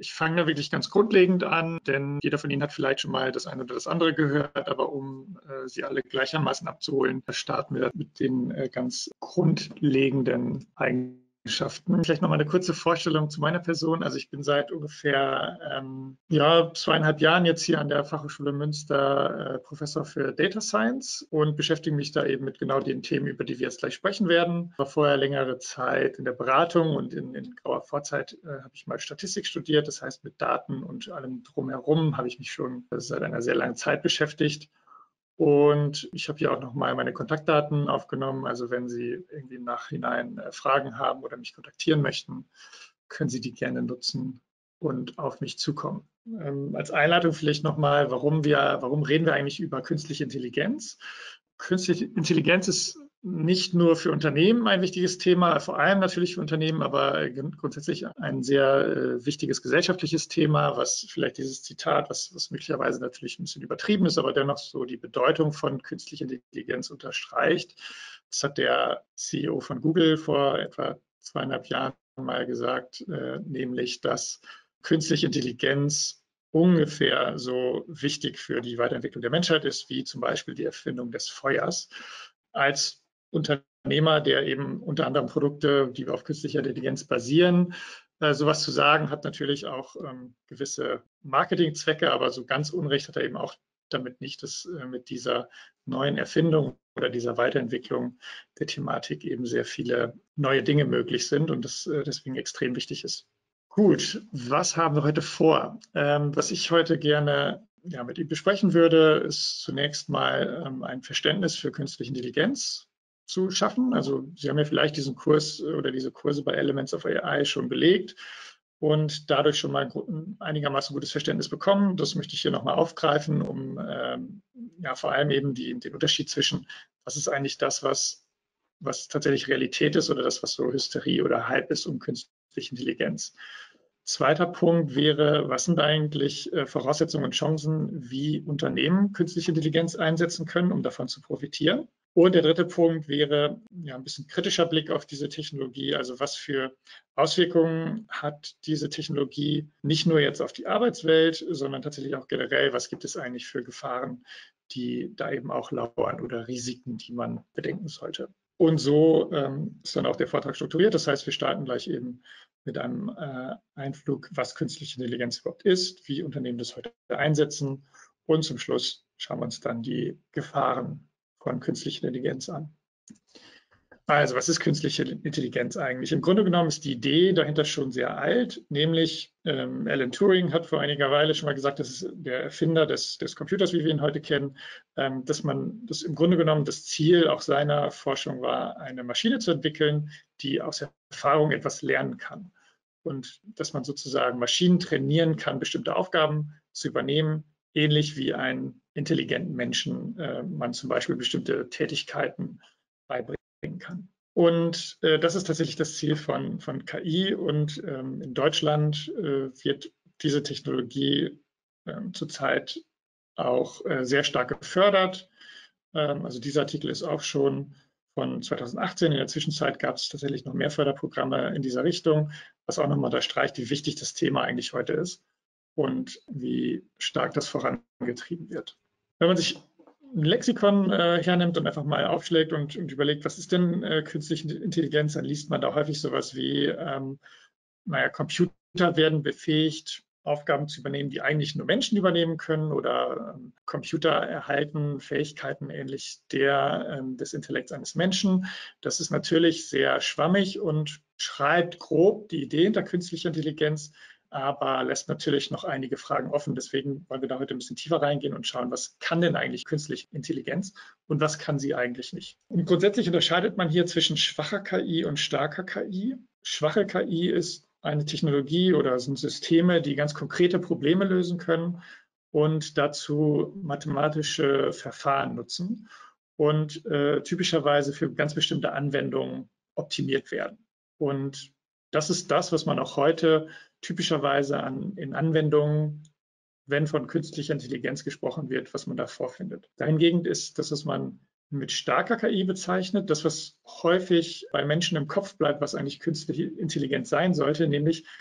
Ich fange da wirklich ganz grundlegend an, denn jeder von Ihnen hat vielleicht schon mal das eine oder das andere gehört, aber um Sie alle gleichermaßen abzuholen, starten wir mit den ganz grundlegenden Eigenschaften. Vielleicht noch mal eine kurze Vorstellung zu meiner Person. Also ich bin seit ungefähr 2,5 Jahren jetzt hier an der Fachhochschule Münster Professor für Data Science und beschäftige mich da eben mit genau den Themen, über die wir jetzt gleich sprechen werden. War vorher längere Zeit in der Beratung und in grauer Vorzeit habe ich mal Statistik studiert. Das heißt, mit Daten und allem drumherum habe ich mich schon seit einer sehr langen Zeit beschäftigt. Und ich habe hier auch nochmal meine Kontaktdaten aufgenommen. Also wenn Sie irgendwie im Nachhinein Fragen haben oder mich kontaktieren möchten, können Sie die gerne nutzen und auf mich zukommen. Als Einleitung vielleicht nochmal, warum reden wir eigentlich über künstliche Intelligenz? Künstliche Intelligenz ist nicht nur für Unternehmen ein wichtiges Thema, vor allem natürlich für Unternehmen, aber grundsätzlich ein sehr wichtiges gesellschaftliches Thema, was vielleicht dieses Zitat, was möglicherweise natürlich ein bisschen übertrieben ist, aber dennoch so die Bedeutung von künstlicher Intelligenz unterstreicht. Das hat der CEO von Google vor etwa 2,5 Jahren mal gesagt, nämlich, dass künstliche Intelligenz ungefähr so wichtig für die Weiterentwicklung der Menschheit ist, wie zum Beispiel die Erfindung des Feuers. Als Unternehmer, der eben unter anderem Produkte, die auf künstlicher Intelligenz basieren, sowas zu sagen, hat natürlich auch gewisse Marketingzwecke, aber so ganz Unrecht hat er eben auch damit nicht, dass mit dieser neuen Erfindung oder dieser Weiterentwicklung der Thematik eben sehr viele neue Dinge möglich sind und das deswegen extrem wichtig ist. Gut, was haben wir heute vor? Was ich heute gerne mit Ihnen besprechen würde, ist zunächst mal ein Verständnis für künstliche Intelligenz zu schaffen. Also Sie haben ja vielleicht diesen Kurs oder diese Kurse bei Elements of AI schon belegt und dadurch schon mal ein einigermaßen gutes Verständnis bekommen. Das möchte ich hier nochmal aufgreifen, um vor allem eben den Unterschied zwischen, was ist eigentlich das, was tatsächlich Realität ist oder das, was so Hysterie oder Hype ist um künstliche Intelligenz. Zweiter Punkt wäre, was sind eigentlich Voraussetzungen und Chancen, wie Unternehmen künstliche Intelligenz einsetzen können, um davon zu profitieren. Und der dritte Punkt wäre ein bisschen kritischer Blick auf diese Technologie. Also was für Auswirkungen hat diese Technologie nicht nur jetzt auf die Arbeitswelt, sondern tatsächlich auch generell, was gibt es eigentlich für Gefahren, die da eben auch lauern oder Risiken, die man bedenken sollte. Und so ist dann auch der Vortrag strukturiert. Das heißt, wir starten gleich eben mit einem Einflug, was künstliche Intelligenz überhaupt ist, wie Unternehmen das heute einsetzen. Und zum Schluss schauen wir uns dann die Gefahren von künstlicher Intelligenz an. Also, was ist künstliche Intelligenz eigentlich? Im Grunde genommen ist die Idee dahinter schon sehr alt, nämlich Alan Turing hat vor einiger Weile schon mal gesagt, das ist der Erfinder des Computers, wie wir ihn heute kennen, dass im Grunde genommen das Ziel auch seiner Forschung war, eine Maschine zu entwickeln, die aus Erfahrung etwas lernen kann. Und dass man sozusagen Maschinen trainieren kann, bestimmte Aufgaben zu übernehmen, ähnlich wie einen intelligenten Menschen man zum Beispiel bestimmte Tätigkeiten beibringen kann. Und das ist tatsächlich das Ziel von KI und in Deutschland wird diese Technologie zurzeit auch sehr stark gefördert. Also dieser Artikel ist auch schon von 2018. In der Zwischenzeit gab es tatsächlich noch mehr Förderprogramme in dieser Richtung, was auch nochmal unterstreicht, wie wichtig das Thema eigentlich heute ist und wie stark das vorangetrieben wird. Wenn man sich ein Lexikon hernimmt und einfach mal aufschlägt und überlegt, was ist denn künstliche Intelligenz, dann liest man da häufig sowas wie, Computer werden befähigt, Aufgaben zu übernehmen, die eigentlich nur Menschen übernehmen können oder Computer erhalten Fähigkeiten ähnlich des Intellekts eines Menschen. Das ist natürlich sehr schwammig und schreibt grob die Idee hinter künstlicher Intelligenz, aber lässt natürlich noch einige Fragen offen. Deswegen wollen wir da heute ein bisschen tiefer reingehen und schauen, was kann denn eigentlich künstliche Intelligenz und was kann sie eigentlich nicht. Und grundsätzlich unterscheidet man hier zwischen schwacher KI und starker KI. Schwache KI ist eine Technologie oder sind Systeme, die ganz konkrete Probleme lösen können und dazu mathematische Verfahren nutzen und typischerweise für ganz bestimmte Anwendungen optimiert werden. Und das ist das, was man auch heute typischerweise in Anwendungen, wenn von künstlicher Intelligenz gesprochen wird, was man da vorfindet. Dahingegen ist das, was man mit starker KI bezeichnet, das, was häufig bei Menschen im Kopf bleibt, was eigentlich künstliche Intelligenz sein sollte, nämlich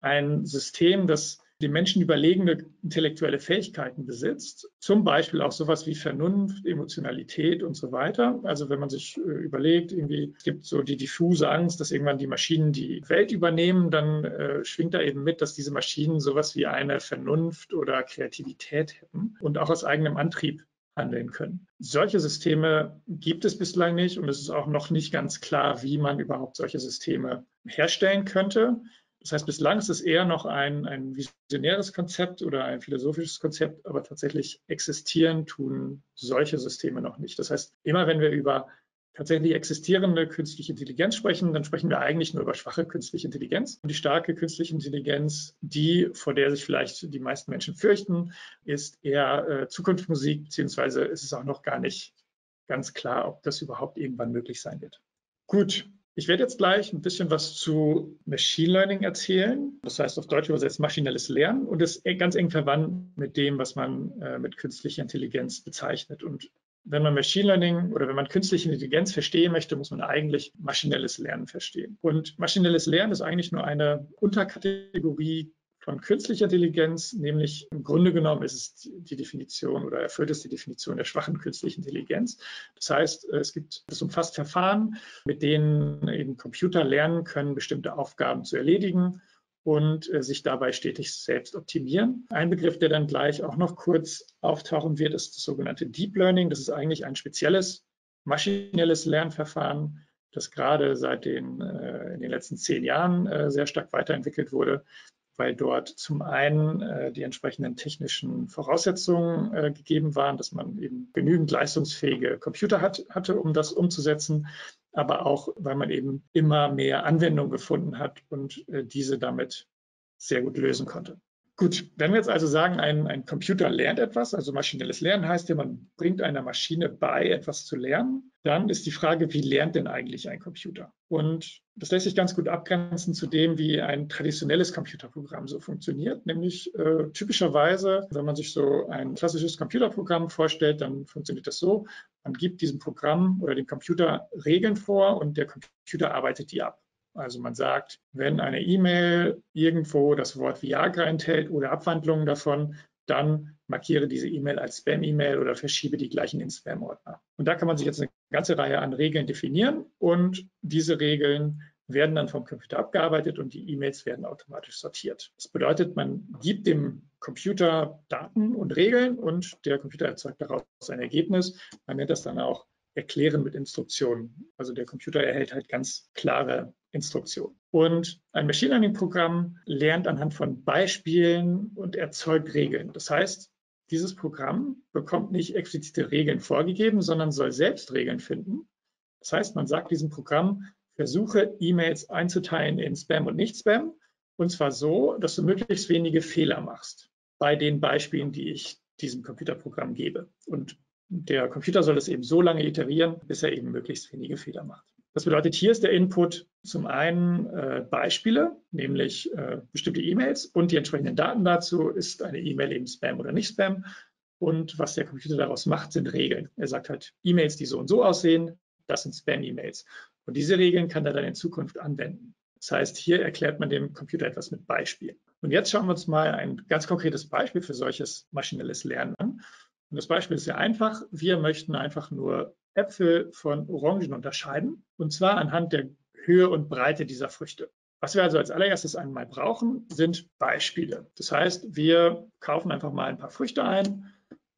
ein System, das dem Menschen überlegene intellektuelle Fähigkeiten besitzt, zum Beispiel auch sowas wie Vernunft, Emotionalität und so weiter. Also wenn man sich überlegt, irgendwie es gibt so die diffuse Angst, dass irgendwann die Maschinen die Welt übernehmen, dann schwingt da eben mit, dass diese Maschinen sowas wie eine Vernunft oder Kreativität hätten und auch aus eigenem Antrieb handeln können. Solche Systeme gibt es bislang nicht und es ist auch noch nicht ganz klar, wie man überhaupt solche Systeme herstellen könnte. Das heißt, bislang ist es eher noch ein visionäres Konzept oder ein philosophisches Konzept, aber tatsächlich existieren tun solche Systeme noch nicht. Das heißt, immer wenn wir über tatsächlich existierende künstliche Intelligenz sprechen, dann sprechen wir eigentlich nur über schwache künstliche Intelligenz. Und die starke künstliche Intelligenz, die, vor der sich vielleicht die meisten Menschen fürchten, ist eher Zukunftsmusik, beziehungsweise ist es auch noch gar nicht ganz klar, ob das überhaupt irgendwann möglich sein wird. Gut. Ich werde jetzt gleich ein bisschen was zu Machine Learning erzählen. Das heißt auf Deutsch übersetzt maschinelles Lernen und ist ganz eng verwandt mit dem, was man mit künstlicher Intelligenz bezeichnet. Und wenn man Machine Learning oder wenn man künstliche Intelligenz verstehen möchte, muss man eigentlich maschinelles Lernen verstehen. Und maschinelles Lernen ist eigentlich nur eine Unterkategorie von künstlicher Intelligenz, nämlich im Grunde genommen ist es die Definition oder erfüllt es die Definition der schwachen künstlichen Intelligenz. Das heißt, es umfasst Verfahren, mit denen eben Computer lernen können, bestimmte Aufgaben zu erledigen und sich dabei stetig selbst optimieren. Ein Begriff, der dann gleich auch noch kurz auftauchen wird, ist das sogenannte Deep Learning. Das ist eigentlich ein spezielles maschinelles Lernverfahren, das gerade in den letzten 10 Jahren sehr stark weiterentwickelt wurde, weil dort zum einen die entsprechenden technischen Voraussetzungen gegeben waren, dass man eben genügend leistungsfähige Computer hatte, um das umzusetzen, aber auch, weil man eben immer mehr Anwendungen gefunden hat und diese damit sehr gut lösen konnte. Gut, wenn wir jetzt also sagen, ein Computer lernt etwas, also maschinelles Lernen heißt ja, man bringt einer Maschine bei, etwas zu lernen, dann ist die Frage, wie lernt denn eigentlich ein Computer? Und das lässt sich ganz gut abgrenzen zu dem, wie ein traditionelles Computerprogramm so funktioniert, nämlich typischerweise, wenn man sich so ein klassisches Computerprogramm vorstellt, dann funktioniert das so, man gibt diesem Programm oder dem Computer Regeln vor und der Computer arbeitet die ab. Also man sagt, wenn eine E-Mail irgendwo das Wort Viagra enthält oder Abwandlungen davon, dann markiere diese E-Mail als Spam-E-Mail oder verschiebe die gleich in den Spam-Ordner. Und da kann man sich jetzt eine ganze Reihe an Regeln definieren und diese Regeln werden dann vom Computer abgearbeitet und die E-Mails werden automatisch sortiert. Das bedeutet, man gibt dem Computer Daten und Regeln und der Computer erzeugt daraus ein Ergebnis. Man nennt das dann auch Erklären mit Instruktionen. Also der Computer erhält halt ganz klare Instruktionen. Und ein Machine Learning-Programm lernt anhand von Beispielen und erzeugt Regeln. Das heißt, dieses Programm bekommt nicht explizite Regeln vorgegeben, sondern soll selbst Regeln finden. Das heißt, man sagt diesem Programm, versuche E-Mails einzuteilen in Spam und Nicht-Spam. Und zwar so, dass du möglichst wenige Fehler machst bei den Beispielen, die ich diesem Computerprogramm gebe. Und der Computer soll es eben so lange iterieren, bis er eben möglichst wenige Fehler macht. Das bedeutet, hier ist der Input zum einen Beispiele, nämlich bestimmte E-Mails und die entsprechenden Daten dazu, ist eine E-Mail eben Spam oder nicht Spam. Und was der Computer daraus macht, sind Regeln. Er sagt halt, E-Mails, die so und so aussehen, das sind Spam-E-Mails. Und diese Regeln kann er dann in Zukunft anwenden. Das heißt, hier erklärt man dem Computer etwas mit Beispielen. Und jetzt schauen wir uns mal ein ganz konkretes Beispiel für solches maschinelles Lernen an. Und das Beispiel ist sehr einfach. Wir möchten einfach nur Äpfel von Orangen unterscheiden, und zwar anhand der Höhe und Breite dieser Früchte. Was wir also als allererstes einmal brauchen, sind Beispiele. Das heißt, wir kaufen einfach mal ein paar Früchte ein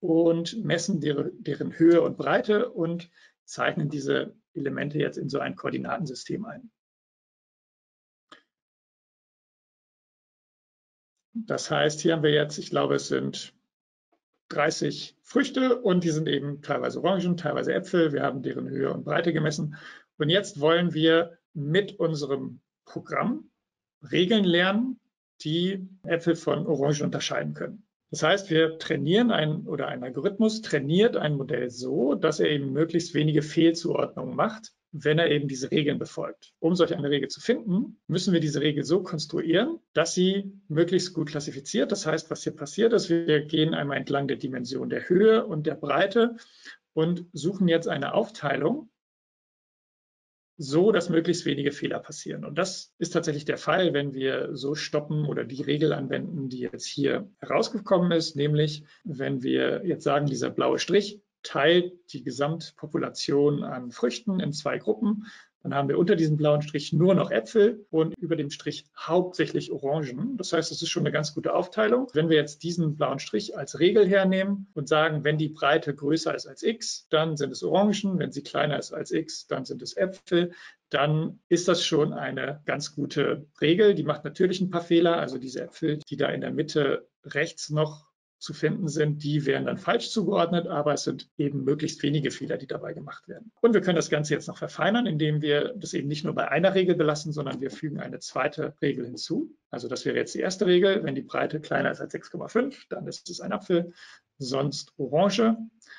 und messen deren Höhe und Breite und zeichnen diese Elemente jetzt in so ein Koordinatensystem ein. Das heißt, hier haben wir jetzt, ich glaube, es sind 30 Früchte und die sind eben teilweise Orangen, teilweise Äpfel. Wir haben deren Höhe und Breite gemessen. Und jetzt wollen wir mit unserem Programm Regeln lernen, die Äpfel von Orangen unterscheiden können. Das heißt, wir trainieren ein Algorithmus trainiert ein Modell so, dass er eben möglichst wenige Fehlzuordnungen macht, wenn er eben diese Regeln befolgt. Um solch eine Regel zu finden, müssen wir diese Regel so konstruieren, dass sie möglichst gut klassifiziert. Das heißt, was hier passiert ist, wir gehen einmal entlang der Dimension der Höhe und der Breite und suchen jetzt eine Aufteilung so, dass möglichst wenige Fehler passieren. Und das ist tatsächlich der Fall, wenn wir so stoppen oder die Regel anwenden, die jetzt hier herausgekommen ist, nämlich wenn wir jetzt sagen, dieser blaue Strich teilt die Gesamtpopulation an Früchten in 2 Gruppen. Dann haben wir unter diesem blauen Strich nur noch Äpfel und über dem Strich hauptsächlich Orangen. Das heißt, es ist schon eine ganz gute Aufteilung. Wenn wir jetzt diesen blauen Strich als Regel hernehmen und sagen, wenn die Breite größer ist als x, dann sind es Orangen. Wenn sie kleiner ist als x, dann sind es Äpfel. Dann ist das schon eine ganz gute Regel. Die macht natürlich ein paar Fehler. Also diese Äpfel, die da in der Mitte rechts noch zu finden sind, die werden dann falsch zugeordnet, aber es sind eben möglichst wenige Fehler, die dabei gemacht werden. Und wir können das Ganze jetzt noch verfeinern, indem wir das eben nicht nur bei einer Regel belassen, sondern wir fügen eine zweite Regel hinzu. Also das wäre jetzt die erste Regel. Wenn die Breite kleiner ist als 6,5, dann ist es ein Apfel, sonst Orange.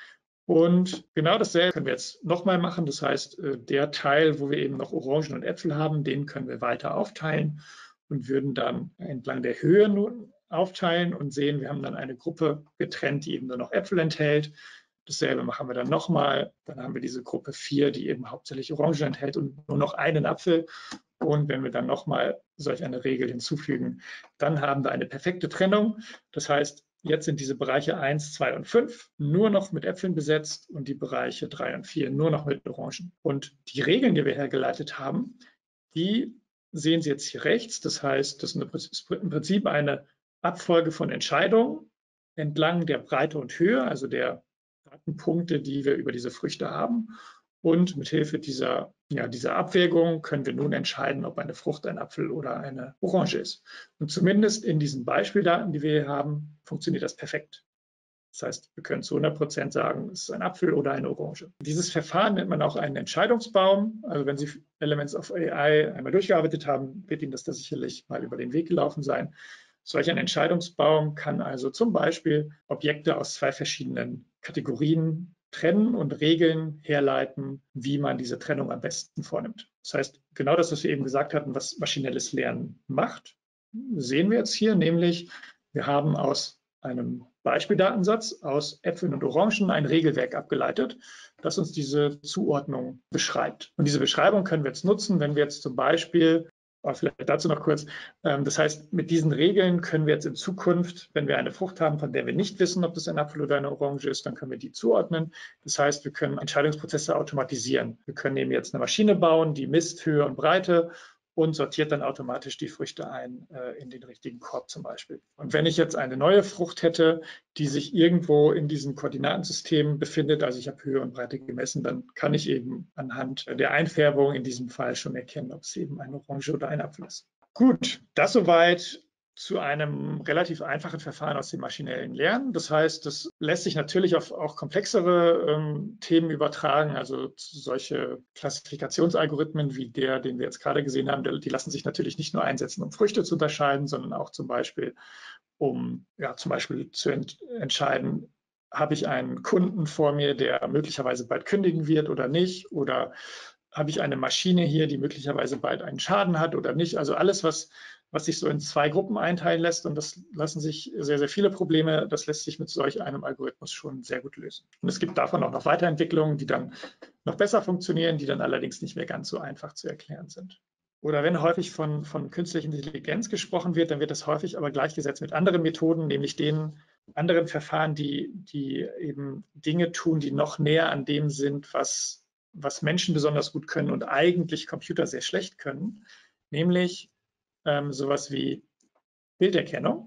Und genau dasselbe können wir jetzt nochmal machen. Das heißt, der Teil, wo wir eben noch Orangen und Äpfel haben, den können wir weiter aufteilen und würden dann entlang der Höhe nun aufteilen und sehen, wir haben dann eine Gruppe getrennt, die eben nur noch Äpfel enthält. Dasselbe machen wir dann nochmal. Dann haben wir diese Gruppe 4, die eben hauptsächlich Orangen enthält und nur noch einen Apfel. Und wenn wir dann nochmal solch eine Regel hinzufügen, dann haben wir eine perfekte Trennung. Das heißt, jetzt sind diese Bereiche 1, 2 und 5 nur noch mit Äpfeln besetzt und die Bereiche 3 und 4 nur noch mit Orangen. Und die Regeln, die wir hergeleitet haben, die sehen Sie jetzt hier rechts. Das heißt, das ist im Prinzip eine Abfolge von Entscheidungen entlang der Breite und Höhe, also der Datenpunkte, die wir über diese Früchte haben. Und mithilfe dieser Abwägung können wir nun entscheiden, ob eine Frucht ein Apfel oder eine Orange ist. Und zumindest in diesen Beispieldaten, die wir hier haben, funktioniert das perfekt. Das heißt, wir können zu 100% sagen, es ist ein Apfel oder eine Orange. Dieses Verfahren nennt man auch einen Entscheidungsbaum. Also wenn Sie Elements of AI einmal durchgearbeitet haben, wird Ihnen das da sicherlich mal über den Weg gelaufen sein. Solch ein Entscheidungsbaum kann also zum Beispiel Objekte aus 2 verschiedenen Kategorien trennen und Regeln herleiten, wie man diese Trennung am besten vornimmt. Das heißt, genau das, was wir eben gesagt hatten, was maschinelles Lernen macht, sehen wir jetzt hier, nämlich wir haben aus einem Beispieldatensatz aus Äpfeln und Orangen ein Regelwerk abgeleitet, das uns diese Zuordnung beschreibt. Und diese Beschreibung können wir jetzt nutzen, wenn wir jetzt zum Beispiel, vielleicht dazu noch kurz, das heißt, mit diesen Regeln können wir jetzt in Zukunft, wenn wir eine Frucht haben, von der wir nicht wissen, ob das ein Apfel oder eine Orange ist, dann können wir die zuordnen. Das heißt, wir können Entscheidungsprozesse automatisieren. Wir können eben jetzt eine Maschine bauen, die misst Höhe und Breite und sortiert dann automatisch die Früchte ein in den richtigen Korb zum Beispiel. Und wenn ich jetzt eine neue Frucht hätte, die sich irgendwo in diesem Koordinatensystem befindet, also ich habe Höhe und Breite gemessen, dann kann ich eben anhand der Einfärbung in diesem Fall schon erkennen, ob es eben eine Orange oder ein Apfel ist. Gut, das soweit zu einem relativ einfachen Verfahren aus dem maschinellen Lernen. Das heißt, das lässt sich natürlich auf auch komplexere Themen übertragen. Also solche Klassifikationsalgorithmen wie der, den wir jetzt gerade gesehen haben, die lassen sich natürlich nicht nur einsetzen, um Früchte zu unterscheiden, sondern auch zum Beispiel, um zu entscheiden, habe ich einen Kunden vor mir, der möglicherweise bald kündigen wird oder nicht, oder habe ich eine Maschine hier, die möglicherweise bald einen Schaden hat oder nicht. Also alles, was sich so in 2 Gruppen einteilen lässt, und das lassen sich sehr, sehr viele Probleme, das lässt sich mit solch einem Algorithmus schon sehr gut lösen. Und es gibt davon auch noch Weiterentwicklungen, die dann noch besser funktionieren, die dann allerdings nicht mehr ganz so einfach zu erklären sind. Oder wenn häufig von künstlicher Intelligenz gesprochen wird, dann wird das häufig aber gleichgesetzt mit anderen Methoden, nämlich den anderen Verfahren, die eben Dinge tun, die noch näher an dem sind, was Menschen besonders gut können und eigentlich Computer sehr schlecht können, nämlich sowas wie Bilderkennung.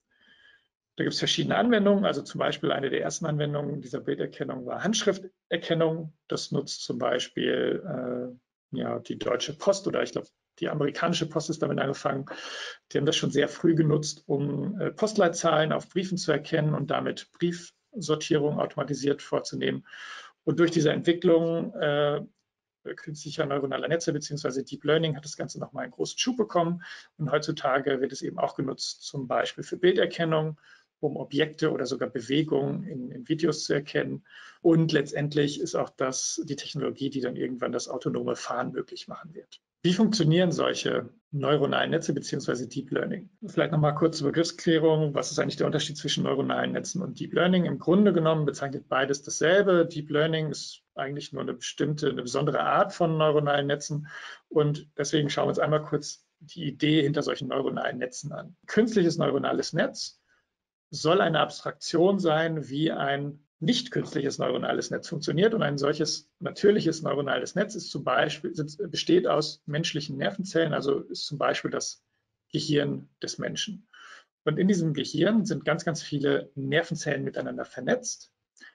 Da gibt es verschiedene Anwendungen, also zum Beispiel eine der ersten Anwendungen dieser Bilderkennung war Handschrifterkennung. Das nutzt zum Beispiel die Deutsche Post oder ich glaube, die amerikanische Post ist damit angefangen. Die haben das schon sehr früh genutzt, um Postleitzahlen auf Briefen zu erkennen und damit Briefsortierung automatisiert vorzunehmen. Und durch diese Entwicklung künstlicher neuronaler Netze bzw. Deep Learning hat das Ganze nochmal einen großen Schub bekommen. Und heutzutage wird es eben auch genutzt, zum Beispiel für Bilderkennung, um Objekte oder sogar Bewegungen in Videos zu erkennen. Und letztendlich ist auch das die Technologie, die dann irgendwann das autonome Fahren möglich machen wird. Wie funktionieren solche neuronalen Netze bzw. Deep Learning? Vielleicht nochmal kurz zur Begriffsklärung. Was ist eigentlich der Unterschied zwischen neuronalen Netzen und Deep Learning? Im Grunde genommen bezeichnet beides dasselbe. Deep Learning ist eigentlich nur eine besondere Art von neuronalen Netzen. Und deswegen schauen wir uns einmal kurz die Idee hinter solchen neuronalen Netzen an. Künstliches neuronales Netz soll eine Abstraktion sein, wie ein nicht künstliches neuronales Netz funktioniert. Und ein solches natürliches neuronales Netz ist zum Beispiel, besteht aus menschlichen Nervenzellen, also ist zum Beispiel das Gehirn des Menschen. Und in diesem Gehirn sind ganz, ganz viele Nervenzellen miteinander vernetzt.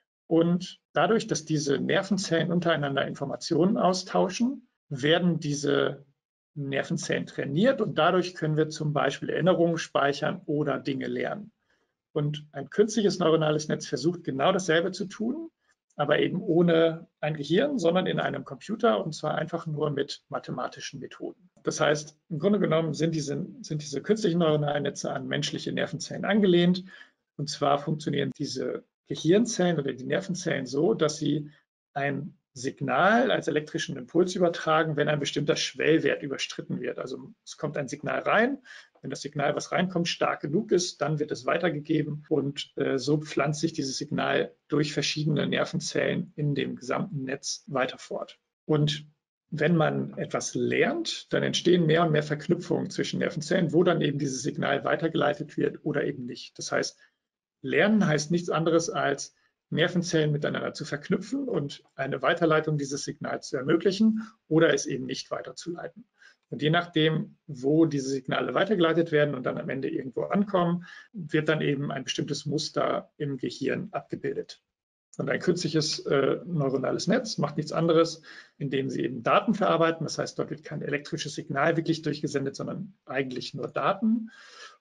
Und dadurch, dass diese Nervenzellen untereinander Informationen austauschen, werden diese Nervenzellen trainiert und dadurch können wir zum Beispiel Erinnerungen speichern oder Dinge lernen. Und ein künstliches neuronales Netz versucht genau dasselbe zu tun, aber eben ohne ein Gehirn, sondern in einem Computer und zwar einfach nur mit mathematischen Methoden. Das heißt, im Grunde genommen sind diese künstlichen neuronalen Netze an menschliche Nervenzellen angelehnt. Und zwar funktionieren diese Gehirnzellen oder die Nervenzellen so, dass sie ein Signal als elektrischen Impuls übertragen, wenn ein bestimmter Schwellwert überschritten wird. Also es kommt ein Signal rein. Wenn das Signal, was reinkommt, stark genug ist, dann wird es weitergegeben und so pflanzt sich dieses Signal durch verschiedene Nervenzellen in dem gesamten Netz weiter fort. Und wenn man etwas lernt, dann entstehen mehr und mehr Verknüpfungen zwischen Nervenzellen, wo dann eben dieses Signal weitergeleitet wird oder eben nicht. Das heißt, Lernen heißt nichts anderes als Nervenzellen miteinander zu verknüpfen und eine Weiterleitung dieses Signals zu ermöglichen oder es eben nicht weiterzuleiten. Und je nachdem, wo diese Signale weitergeleitet werden und dann am Ende irgendwo ankommen, wird dann eben ein bestimmtes Muster im Gehirn abgebildet. Und ein künstliches neuronales Netz macht nichts anderes, indem sie eben Daten verarbeiten. Das heißt, dort wird kein elektrisches Signal wirklich durchgesendet, sondern eigentlich nur Daten.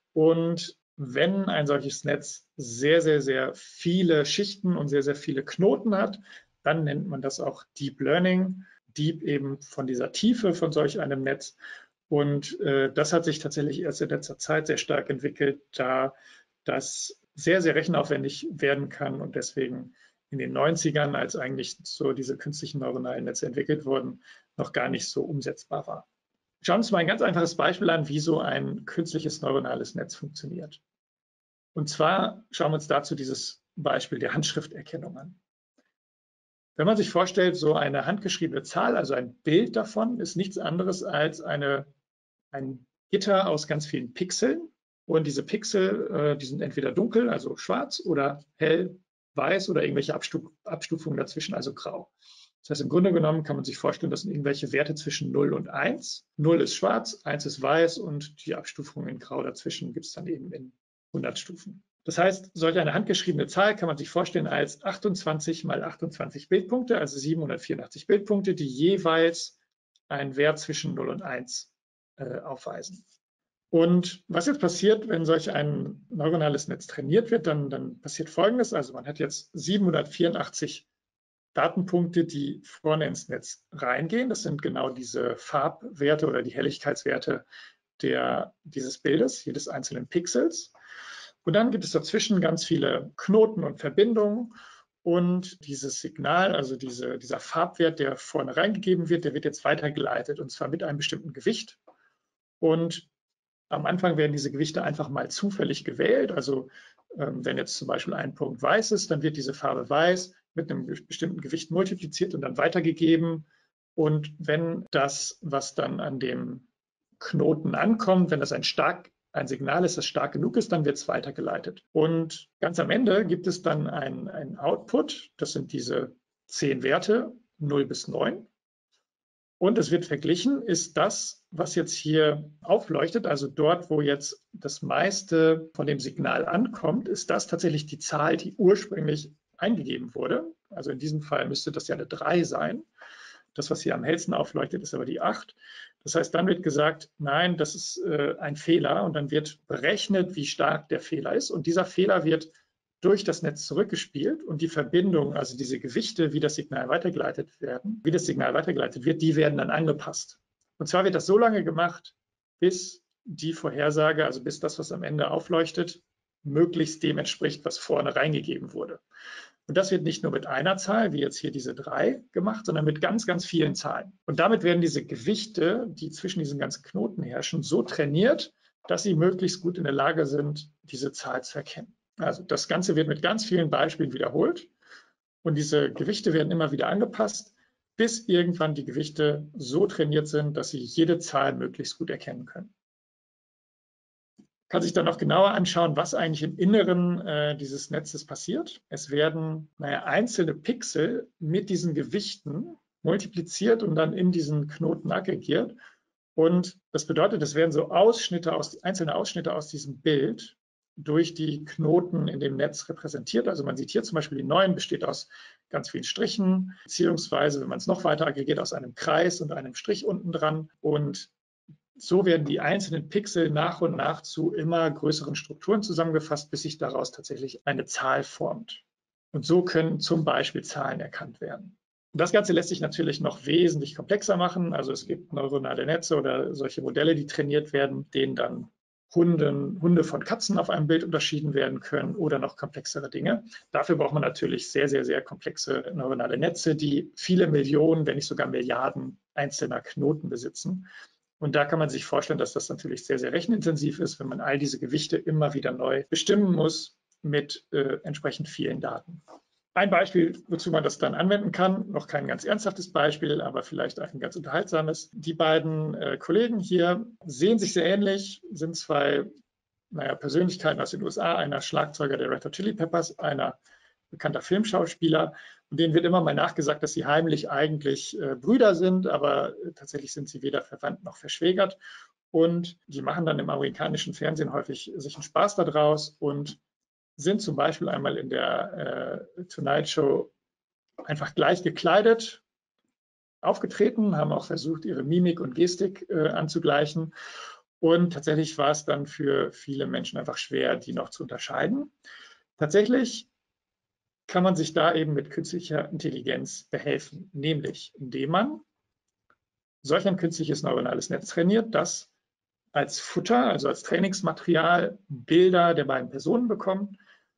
Und wenn ein solches Netz sehr, sehr, sehr viele Schichten und sehr, sehr viele Knoten hat, dann nennt man das auch Deep Learning. Deep eben von dieser Tiefe von solch einem Netz. Und das hat sich tatsächlich erst in letzter Zeit sehr stark entwickelt, da das sehr, sehr rechenaufwendig werden kann und deswegen in den 90ern, als eigentlich so diese künstlichen neuronalen Netze entwickelt wurden, noch gar nicht so umsetzbar war. Schauen wir uns mal ein ganz einfaches Beispiel an, wie so ein künstliches neuronales Netz funktioniert. Und zwar schauen wir uns dazu dieses Beispiel der Handschrifterkennung an. Wenn man sich vorstellt, so eine handgeschriebene Zahl, also ein Bild davon, ist nichts anderes als ein Gitter aus ganz vielen Pixeln. Und diese Pixel, die sind entweder dunkel, also schwarz, oder hell, weiß oder irgendwelche Abstufungen dazwischen, also grau. Das heißt, im Grunde genommen kann man sich vorstellen, das sind irgendwelche Werte zwischen 0 und 1. 0 ist schwarz, 1 ist weiß und die Abstufung in grau dazwischen gibt es dann eben in 100 Stufen. Das heißt, solch eine handgeschriebene Zahl kann man sich vorstellen als 28 mal 28 Bildpunkte, also 784 Bildpunkte, die jeweils einen Wert zwischen 0 und 1 aufweisen. Und was jetzt passiert, wenn solch ein neuronales Netz trainiert wird, dann passiert Folgendes. Also man hat jetzt 784 Datenpunkte, die vorne ins Netz reingehen. Das sind genau diese Farbwerte oder die Helligkeitswerte dieses Bildes, jedes einzelnen Pixels. Und dann gibt es dazwischen ganz viele Knoten und Verbindungen. Und dieses Signal, also dieser Farbwert, der vorne reingegeben wird, der wird jetzt weitergeleitet und zwar mit einem bestimmten Gewicht. Und am Anfang werden diese Gewichte einfach mal zufällig gewählt. Also wenn jetzt zum Beispiel ein Punkt weiß ist, dann wird diese Farbe weiß mit einem bestimmten Gewicht multipliziert und dann weitergegeben. Und wenn das, was dann an dem Knoten ankommt, wenn das ein Signal ist, das stark genug ist, dann wird es weitergeleitet. Und ganz am Ende gibt es dann ein Output, das sind diese 10 Werte, 0 bis 9. Und es wird verglichen, ist das, was jetzt hier aufleuchtet, also dort, wo jetzt das meiste von dem Signal ankommt, ist das tatsächlich die Zahl, die ursprünglich eingegeben wurde. Also in diesem Fall müsste das ja eine 3 sein. Das, was hier am hellsten aufleuchtet, ist aber die 8. Das heißt, dann wird gesagt, nein, das ist ein Fehler und dann wird berechnet, wie stark der Fehler ist. Und dieser Fehler wird durch das Netz zurückgespielt und die Verbindung, also diese Gewichte, wie das Signal weitergeleitet wird, die werden dann angepasst. Und zwar wird das so lange gemacht, bis die Vorhersage, also bis das, was am Ende aufleuchtet, möglichst dem entspricht, was vorne reingegeben wurde. Und das wird nicht nur mit einer Zahl, wie jetzt hier diese 3 gemacht, sondern mit ganz, ganz vielen Zahlen. Und damit werden diese Gewichte, die zwischen diesen ganzen Knoten herrschen, so trainiert, dass sie möglichst gut in der Lage sind, diese Zahl zu erkennen. Also das Ganze wird mit ganz vielen Beispielen wiederholt. Und diese Gewichte werden immer wieder angepasst, bis irgendwann die Gewichte so trainiert sind, dass sie jede Zahl möglichst gut erkennen können. Kann sich dann noch genauer anschauen, was eigentlich im Inneren dieses Netzes passiert. Es werden einzelne Pixel mit diesen Gewichten multipliziert und dann in diesen Knoten aggregiert. Und das bedeutet, es werden so einzelne Ausschnitte aus diesem Bild durch die Knoten in dem Netz repräsentiert. Also man sieht hier zum Beispiel, die 9 besteht aus ganz vielen Strichen, beziehungsweise, wenn man es noch weiter aggregiert, aus einem Kreis und einem Strich unten dran. Und so werden die einzelnen Pixel nach und nach zu immer größeren Strukturen zusammengefasst, bis sich daraus tatsächlich eine Zahl formt. Und so können zum Beispiel Zahlen erkannt werden. Und das Ganze lässt sich natürlich noch wesentlich komplexer machen. Also es gibt neuronale Netze oder solche Modelle, die trainiert werden, denen dann Hunde von Katzen auf einem Bild unterschieden werden können oder noch komplexere Dinge. Dafür braucht man natürlich sehr, sehr, sehr komplexe neuronale Netze, die viele Millionen, wenn nicht sogar Milliarden einzelner Knoten besitzen. Und da kann man sich vorstellen, dass das natürlich sehr, sehr rechenintensiv ist, wenn man all diese Gewichte immer wieder neu bestimmen muss mit entsprechend vielen Daten. Ein Beispiel, wozu man das dann anwenden kann, noch kein ganz ernsthaftes Beispiel, aber vielleicht ein ganz unterhaltsames. Die beiden Kollegen hier sehen sich sehr ähnlich, sind zwei Persönlichkeiten aus den USA, einer Schlagzeuger der Red Hot Chili Peppers, einer bekannter Filmschauspieler. Und denen wird immer mal nachgesagt, dass sie heimlich eigentlich Brüder sind, aber tatsächlich sind sie weder verwandt noch verschwägert. Und die machen dann im amerikanischen Fernsehen häufig sich einen Spaß daraus und sind zum Beispiel einmal in der Tonight Show einfach gleich gekleidet aufgetreten, haben auch versucht, ihre Mimik und Gestik anzugleichen. Und tatsächlich war es dann für viele Menschen einfach schwer, die noch zu unterscheiden. Tatsächlich kann man sich da eben mit künstlicher Intelligenz behelfen, nämlich indem man solch ein künstliches neuronales Netz trainiert, das als Futter, also als Trainingsmaterial, Bilder der beiden Personen bekommt,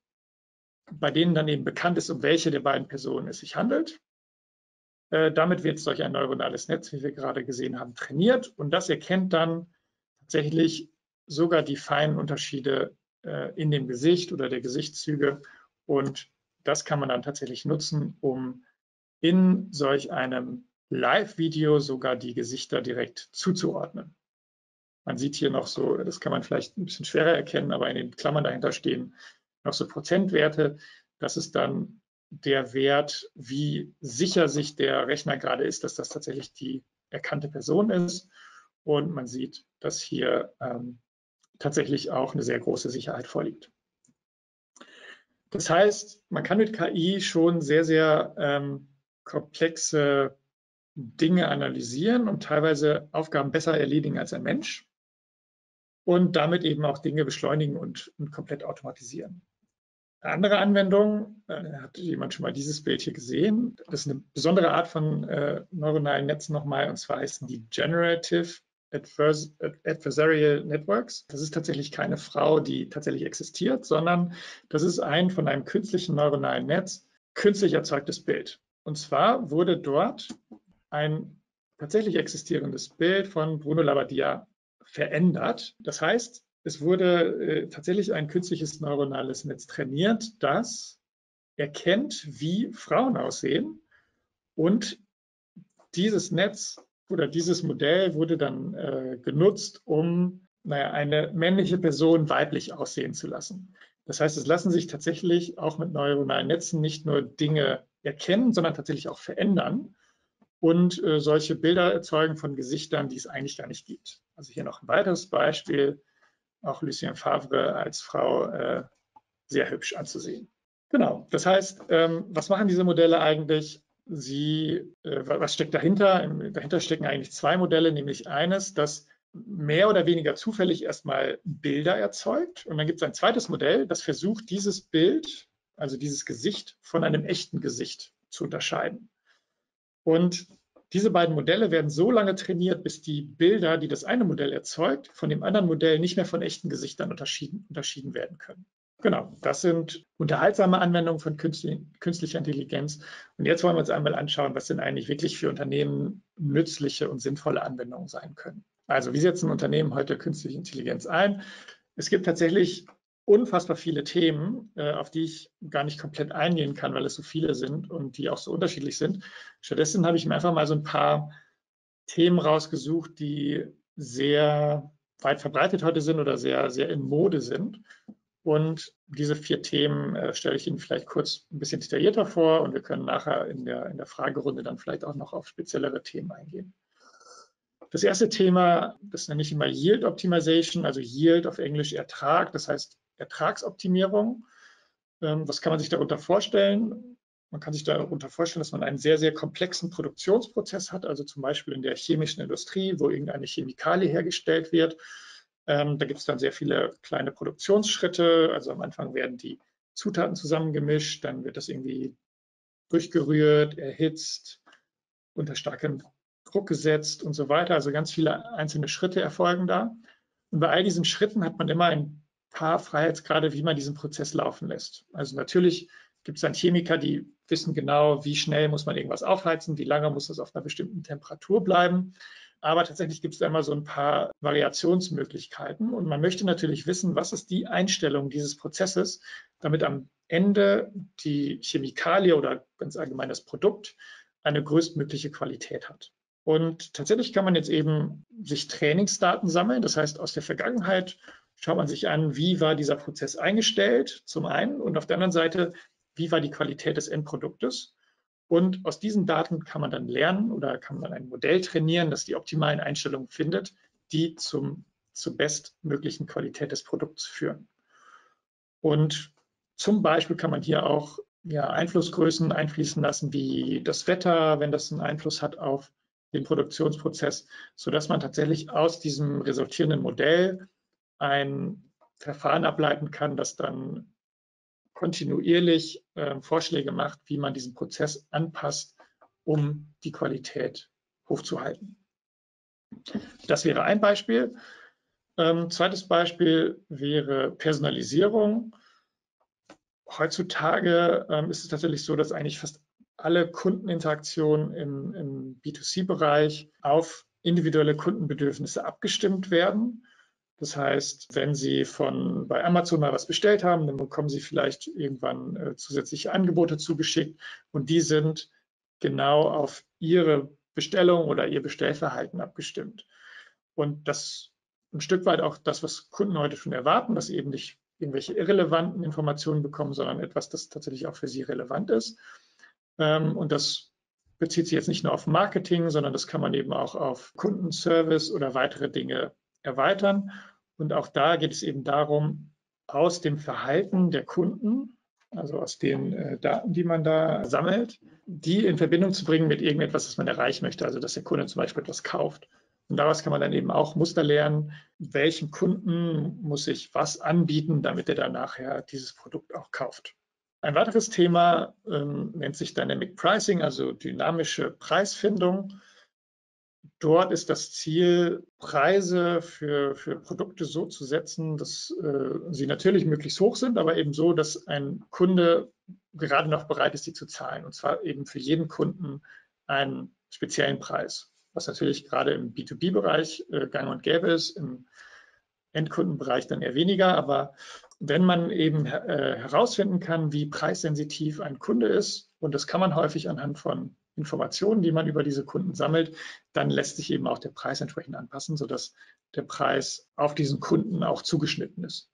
bei denen dann eben bekannt ist, um welche der beiden Personen es sich handelt. Damit wird solch ein neuronales Netz, wie wir gerade gesehen haben, trainiert und das erkennt dann tatsächlich sogar die feinen Unterschiede in dem Gesicht oder der Gesichtszüge und das kann man dann tatsächlich nutzen, um in solch einem Live-Video sogar die Gesichter direkt zuzuordnen. Man sieht hier noch so, das kann man vielleicht ein bisschen schwerer erkennen, aber in den Klammern dahinter stehen noch so Prozentwerte. Das ist dann der Wert, wie sicher sich der Rechner gerade ist, dass das tatsächlich die erkannte Person ist. Und man sieht, dass hier tatsächlich auch eine sehr große Sicherheit vorliegt. Das heißt, man kann mit KI schon sehr, sehr komplexe Dinge analysieren und teilweise Aufgaben besser erledigen als ein Mensch und damit eben auch Dinge beschleunigen und komplett automatisieren. Eine andere Anwendung, hat jemand schon mal dieses Bild hier gesehen, das ist eine besondere Art von neuronalen Netzen nochmal, und zwar heißen die Generative Adversarial Networks. Das ist tatsächlich keine Frau, die tatsächlich existiert, sondern das ist ein von einem künstlichen neuronalen Netz künstlich erzeugtes Bild. Und zwar wurde dort ein tatsächlich existierendes Bild von Bruno Labbadia verändert. Das heißt, es wurde tatsächlich ein künstliches neuronales Netz trainiert, das erkennt, wie Frauen aussehen. Und dieses Netz oder dieses Modell wurde dann genutzt, um eine männliche Person weiblich aussehen zu lassen. Das heißt, es lassen sich tatsächlich auch mit neuronalen Netzen nicht nur Dinge erkennen, sondern tatsächlich auch verändern und solche Bilder erzeugen von Gesichtern, die es eigentlich gar nicht gibt. Also hier noch ein weiteres Beispiel, auch Lucien Favre als Frau sehr hübsch anzusehen. Genau, das heißt, was machen diese Modelle eigentlich? Was steckt dahinter? Dahinter stecken eigentlich zwei Modelle, nämlich eines, das mehr oder weniger zufällig erstmal Bilder erzeugt. Und dann gibt es ein zweites Modell, das versucht, dieses Bild, also dieses Gesicht, von einem echten Gesicht zu unterscheiden. Und diese beiden Modelle werden so lange trainiert, bis die Bilder, die das eine Modell erzeugt, von dem anderen Modell nicht mehr von echten Gesichtern unterschieden werden können. Genau, das sind unterhaltsame Anwendungen von künstlicher Intelligenz. Und jetzt wollen wir uns einmal anschauen, was denn eigentlich wirklich für Unternehmen nützliche und sinnvolle Anwendungen sein können. Also wie setzen Unternehmen heute künstliche Intelligenz ein? Es gibt tatsächlich unfassbar viele Themen, auf die ich gar nicht komplett eingehen kann, weil es so viele sind und die auch so unterschiedlich sind. Stattdessen habe ich mir einfach mal so ein paar Themen rausgesucht, die sehr weit verbreitet heute sind oder sehr, sehr in Mode sind. Und diese 4 Themen stelle ich Ihnen vielleicht kurz ein bisschen detaillierter vor und wir können nachher in der Fragerunde dann vielleicht auch noch auf speziellere Themen eingehen. Das erste Thema, das nenne ich immer Yield Optimization, also Yield auf Englisch Ertrag, das heißt Ertragsoptimierung. Was kann man sich darunter vorstellen? Man kann sich darunter vorstellen, dass man einen sehr, sehr komplexen Produktionsprozess hat, also zum Beispiel in der chemischen Industrie, wo irgendeine Chemikalie hergestellt wird. Da gibt es dann sehr viele kleine Produktionsschritte. Also am Anfang werden die Zutaten zusammengemischt, dann wird das irgendwie durchgerührt, erhitzt, unter starkem Druck gesetzt und so weiter. Also ganz viele einzelne Schritte erfolgen da. Und bei all diesen Schritten hat man immer ein paar Freiheitsgrade, wie man diesen Prozess laufen lässt. Also natürlich gibt es dann Chemiker, die wissen genau, wie schnell muss man irgendwas aufheizen, wie lange muss das auf einer bestimmten Temperatur bleiben. Aber tatsächlich gibt es da immer so ein paar Variationsmöglichkeiten. Und man möchte natürlich wissen, was ist die Einstellung dieses Prozesses, damit am Ende die Chemikalie oder ganz allgemein das Produkt eine größtmögliche Qualität hat. Und tatsächlich kann man jetzt eben sich Trainingsdaten sammeln. Das heißt, aus der Vergangenheit schaut man sich an, wie war dieser Prozess eingestellt, zum einen, und auf der anderen Seite, wie war die Qualität des Endproduktes. Und aus diesen Daten kann man dann lernen oder kann man ein Modell trainieren, das die optimalen Einstellungen findet, die zur bestmöglichen Qualität des Produkts führen. Und zum Beispiel kann man hier auch Einflussgrößen einfließen lassen, wie das Wetter, wenn das einen Einfluss hat auf den Produktionsprozess, sodass man tatsächlich aus diesem resultierenden Modell ein Verfahren ableiten kann, das dann kontinuierlich Vorschläge macht, wie man diesen Prozess anpasst, um die Qualität hochzuhalten. Das wäre ein Beispiel. Zweites Beispiel wäre Personalisierung. Heutzutage ist es tatsächlich so, dass eigentlich fast alle Kundeninteraktionen im B2C-Bereich auf individuelle Kundenbedürfnisse abgestimmt werden. Das heißt, wenn Sie bei Amazon mal was bestellt haben, dann bekommen Sie vielleicht irgendwann zusätzliche Angebote zugeschickt und die sind genau auf Ihre Bestellung oder Ihr Bestellverhalten abgestimmt. Und das ein Stück weit auch das, was Kunden heute schon erwarten, dass sie eben nicht irgendwelche irrelevanten Informationen bekommen, sondern etwas, das tatsächlich auch für sie relevant ist. Und das bezieht sich jetzt nicht nur auf Marketing, sondern das kann man eben auch auf Kundenservice oder weitere Dinge erweitern. Und auch da geht es eben darum, aus dem Verhalten der Kunden, also aus den Daten, die man da sammelt, die in Verbindung zu bringen mit irgendetwas, das man erreichen möchte. Also dass der Kunde zum Beispiel etwas kauft. Und daraus kann man dann eben auch Muster lernen, welchem Kunden muss ich was anbieten, damit er dann nachher dieses Produkt auch kauft. Ein weiteres Thema nennt sich Dynamic Pricing, also dynamische Preisfindung. Dort ist das Ziel, Preise für Produkte so zu setzen, dass sie natürlich möglichst hoch sind, aber eben so, dass ein Kunde gerade noch bereit ist, sie zu zahlen. Und zwar eben für jeden Kunden einen speziellen Preis, was natürlich gerade im B2B-Bereich gang und gäbe ist, im Endkundenbereich dann eher weniger. Aber wenn man eben herausfinden kann, wie preissensitiv ein Kunde ist, und das kann man häufig anhand von Informationen, die man über diese Kunden sammelt, dann lässt sich eben auch der Preis entsprechend anpassen, sodass der Preis auf diesen Kunden auch zugeschnitten ist.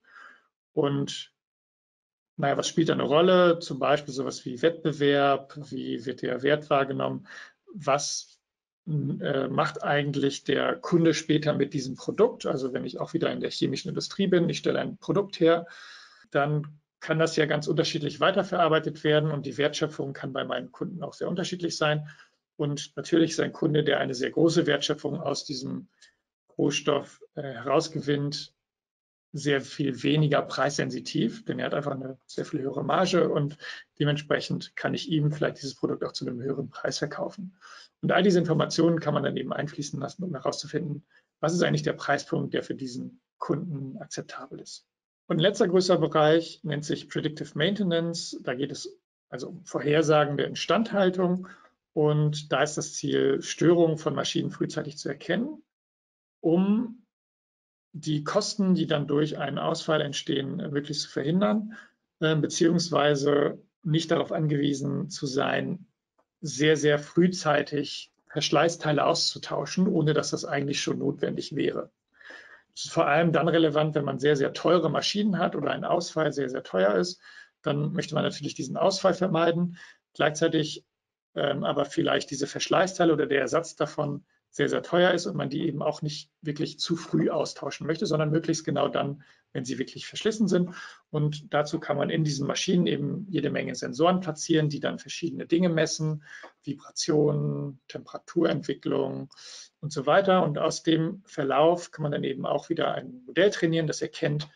Und naja, was spielt da eine Rolle? Zum Beispiel sowas wie Wettbewerb, wie wird der Wert wahrgenommen? Was macht eigentlich der Kunde später mit diesem Produkt? Also wenn ich auch wieder in der chemischen Industrie bin, ich stelle ein Produkt her, dann kann das ja ganz unterschiedlich weiterverarbeitet werden und die Wertschöpfung kann bei meinen Kunden auch sehr unterschiedlich sein. Und natürlich ist ein Kunde, der eine sehr große Wertschöpfung aus diesem Rohstoff herausgewinnt, sehr viel weniger preissensitiv, denn er hat einfach eine sehr viel höhere Marge und dementsprechend kann ich ihm vielleicht dieses Produkt auch zu einem höheren Preis verkaufen. Und all diese Informationen kann man dann eben einfließen lassen, um herauszufinden, was ist eigentlich der Preispunkt, der für diesen Kunden akzeptabel ist. Und ein letzter größerer Bereich nennt sich Predictive Maintenance. Da geht es also um Vorhersagen der Instandhaltung. Und da ist das Ziel, Störungen von Maschinen frühzeitig zu erkennen, um die Kosten, die dann durch einen Ausfall entstehen, möglichst zu verhindern, beziehungsweise nicht darauf angewiesen zu sein, sehr, sehr frühzeitig Verschleißteile auszutauschen, ohne dass das eigentlich schon notwendig wäre. Das ist vor allem dann relevant, wenn man sehr, sehr teure Maschinen hat oder ein Ausfall sehr, sehr teuer ist. Dann möchte man natürlich diesen Ausfall vermeiden. Gleichzeitig aber vielleicht diese Verschleißteile oder der Ersatz davon sehr, sehr teuer ist und man die eben auch nicht wirklich zu früh austauschen möchte, sondern möglichst genau dann, wenn sie wirklich verschlissen sind. Und dazu kann man in diesen Maschinen eben jede Menge Sensoren platzieren, die dann verschiedene Dinge messen, Vibrationen, Temperaturentwicklung und so weiter. Und aus dem Verlauf kann man dann eben auch wieder ein Modell trainieren, das erkennt,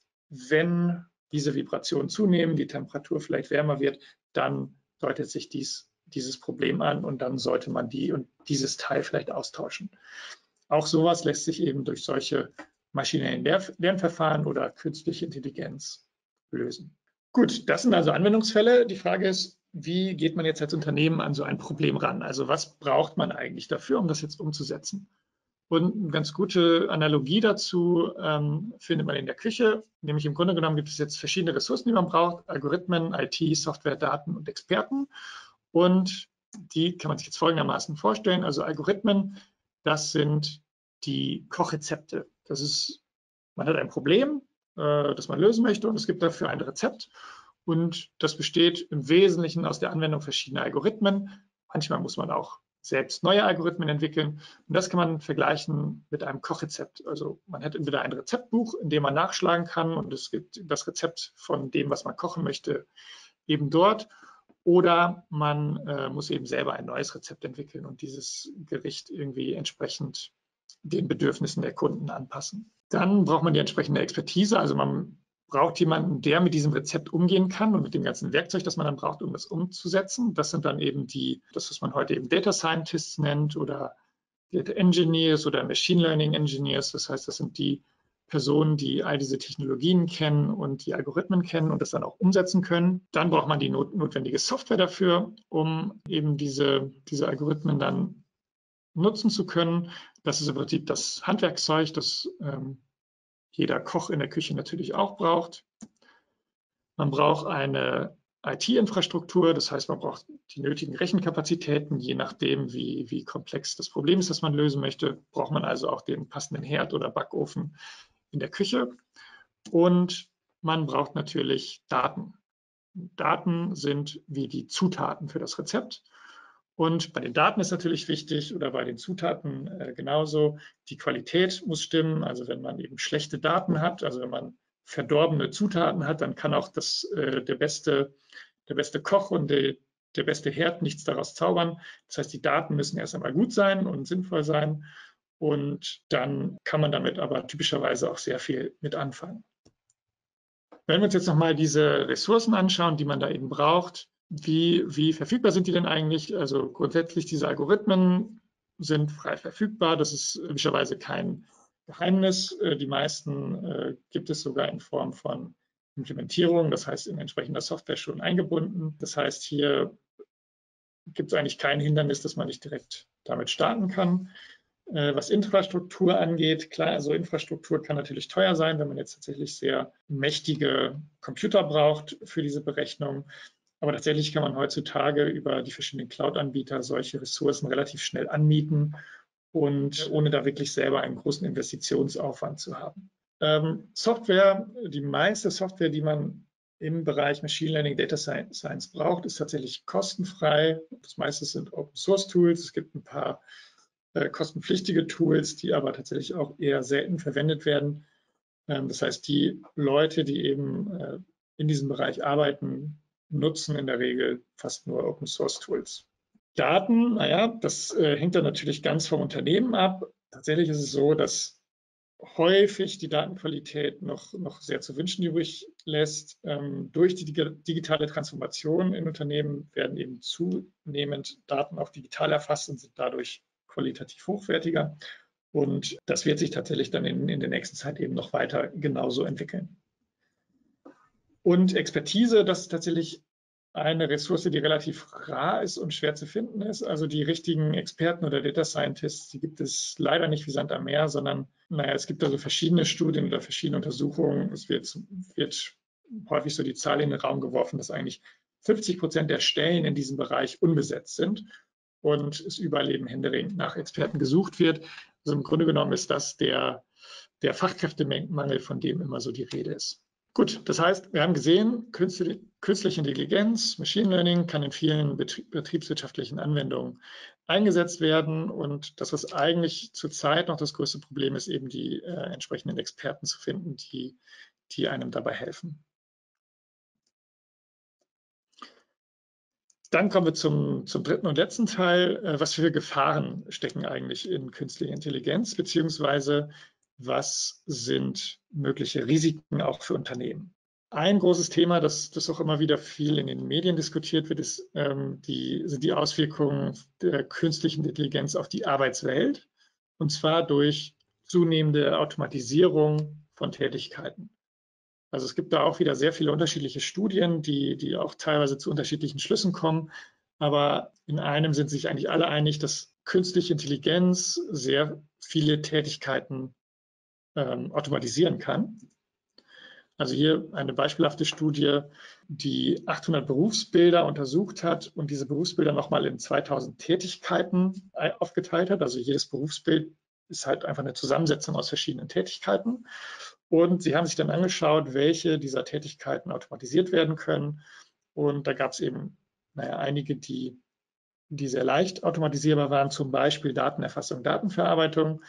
wenn diese Vibrationen zunehmen, die Temperatur vielleicht wärmer wird, dann deutet sich dieses Problem an und dann sollte man dieses Teil vielleicht austauschen. Auch sowas lässt sich eben durch solche maschinellen Lernverfahren oder künstliche Intelligenz lösen. Gut, das sind also Anwendungsfälle. Die Frage ist, wie geht man jetzt als Unternehmen an so ein Problem ran? Also was braucht man eigentlich dafür, um das jetzt umzusetzen? Und eine ganz gute Analogie dazu findet man in der Küche. Nämlich im Grunde genommen gibt es jetzt verschiedene Ressourcen, die man braucht. Algorithmen, IT, Software, Daten und Experten. Und die kann man sich jetzt folgendermaßen vorstellen. Also Algorithmen, das sind die Kochrezepte. Man hat ein Problem, das man lösen möchte und es gibt dafür ein Rezept. Und das besteht im Wesentlichen aus der Anwendung verschiedener Algorithmen. Manchmal muss man auch selbst neue Algorithmen entwickeln. Und das kann man vergleichen mit einem Kochrezept. Also man hat entweder ein Rezeptbuch, in dem man nachschlagen kann und es gibt das Rezept von dem, was man kochen möchte, eben dort. Oder man muss eben selber ein neues Rezept entwickeln und dieses Gericht irgendwie entsprechend den Bedürfnissen der Kunden anpassen. Dann braucht man die entsprechende Expertise. Also man braucht jemanden, der mit diesem Rezept umgehen kann und mit dem ganzen Werkzeug, das man dann braucht, um das umzusetzen. Das sind dann eben das, was man heute eben Data Scientists nennt oder Data Engineers oder Machine Learning Engineers. Das heißt, das sind die Personen, die all diese Technologien kennen und die Algorithmen kennen und das dann auch umsetzen können. Dann braucht man die notwendige Software dafür, um eben diese Algorithmen dann nutzen zu können. Das ist im Prinzip das Handwerkszeug, das jeder Koch in der Küche natürlich auch braucht. Man braucht eine IT-Infrastruktur, das heißt, man braucht die nötigen Rechenkapazitäten, je nachdem, wie komplex das Problem ist, das man lösen möchte, braucht man also auch den passenden Herd oder Backofen in der Küche. Und man braucht natürlich Daten. Daten sind wie die Zutaten für das Rezept. Und bei den Daten ist natürlich wichtig, oder bei den Zutaten genauso, die Qualität muss stimmen. Also wenn man eben schlechte Daten hat, also wenn man verdorbene Zutaten hat, dann kann auch der beste Koch und der beste Herd nichts daraus zaubern. Das heißt, die Daten müssen erst einmal gut sein und sinnvoll sein. Und dann kann man damit aber typischerweise auch sehr viel mit anfangen. Wenn wir uns jetzt nochmal diese Ressourcen anschauen, die man da eben braucht, wie verfügbar sind die denn eigentlich? Also grundsätzlich diese Algorithmen sind frei verfügbar. Das ist üblicherweise kein Geheimnis. Die meisten gibt es sogar in Form von Implementierung, das heißt in entsprechender Software schon eingebunden. Das heißt, hier gibt es eigentlich kein Hindernis, dass man nicht direkt damit starten kann. Was Infrastruktur angeht, klar, also Infrastruktur kann natürlich teuer sein, wenn man jetzt tatsächlich sehr mächtige Computer braucht für diese Berechnung. Aber tatsächlich kann man heutzutage über die verschiedenen Cloud-Anbieter solche Ressourcen relativ schnell anmieten und ohne da wirklich selber einen großen Investitionsaufwand zu haben. Software, die meiste Software, die man im Bereich Machine Learning, Data Science braucht, ist tatsächlich kostenfrei. Das meiste sind Open Source Tools. Es gibt ein paar kostenpflichtige Tools, die aber tatsächlich auch eher selten verwendet werden. Das heißt, die Leute, die eben in diesem Bereich arbeiten, nutzen in der Regel fast nur Open Source Tools. Daten, naja, das hängt dann natürlich ganz vom Unternehmen ab. Tatsächlich ist es so, dass häufig die Datenqualität noch sehr zu wünschen übrig lässt. Durch die digitale Transformation in Unternehmen werden eben zunehmend Daten auch digital erfasst und sind dadurch qualitativ hochwertiger. Und das wird sich tatsächlich dann in der nächsten Zeit eben noch weiter genauso entwickeln. Und Expertise, das ist tatsächlich eine Ressource, die relativ rar ist und schwer zu finden ist. Also die richtigen Experten oder Data Scientists, die gibt es leider nicht wie Sand am Meer, sondern naja, es gibt also verschiedene Studien oder verschiedene Untersuchungen. Es wird häufig so die Zahl in den Raum geworfen, dass eigentlich 50% der Stellen in diesem Bereich unbesetzt sind und es überall eben händeringend nach Experten gesucht wird. Also im Grunde genommen ist das der Fachkräftemangel, von dem immer so die Rede ist. Gut, das heißt, wir haben gesehen, künstliche Intelligenz, Machine Learning kann in vielen betriebswirtschaftlichen Anwendungen eingesetzt werden. Und das, was eigentlich zurzeit noch das größte Problem ist, eben die entsprechenden Experten zu finden, die einem dabei helfen. Dann kommen wir zum dritten und letzten Teil. Was für Gefahren stecken eigentlich in künstlicher Intelligenz, beziehungsweise was sind mögliche Risiken auch für Unternehmen? Ein großes Thema, das auch immer wieder viel in den Medien diskutiert wird, sind die Auswirkungen der künstlichen Intelligenz auf die Arbeitswelt, und zwar durch zunehmende Automatisierung von Tätigkeiten. Also es gibt da auch wieder sehr viele unterschiedliche Studien, die auch teilweise zu unterschiedlichen Schlüssen kommen. Aber in einem sind sich eigentlich alle einig, dass künstliche Intelligenz sehr viele Tätigkeiten automatisieren kann. Also hier eine beispielhafte Studie, die 800 Berufsbilder untersucht hat und diese Berufsbilder nochmal in 2000 Tätigkeiten aufgeteilt hat. Also jedes Berufsbild ist halt einfach eine Zusammensetzung aus verschiedenen Tätigkeiten. Und sie haben sich dann angeschaut, welche dieser Tätigkeiten automatisiert werden können. Und da gab es eben einige, die sehr leicht automatisierbar waren, zum Beispiel Datenerfassung, Datenverarbeitung.